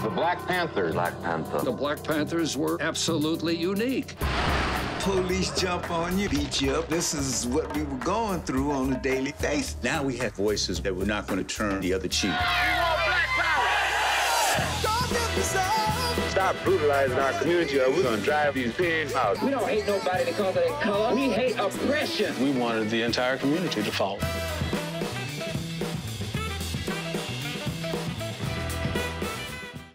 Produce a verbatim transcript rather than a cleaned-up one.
The Black Panthers. Black Panther. The Black Panthers were absolutely unique. Police jump on you, beat you up. This is what we were going through on a daily basis. Now we have voices that we're not going to turn the other cheek. Stop brutalizing our community or we're going to drive these pigs out. We don't hate nobody because of their color. We hate oppression. We wanted the entire community to follow.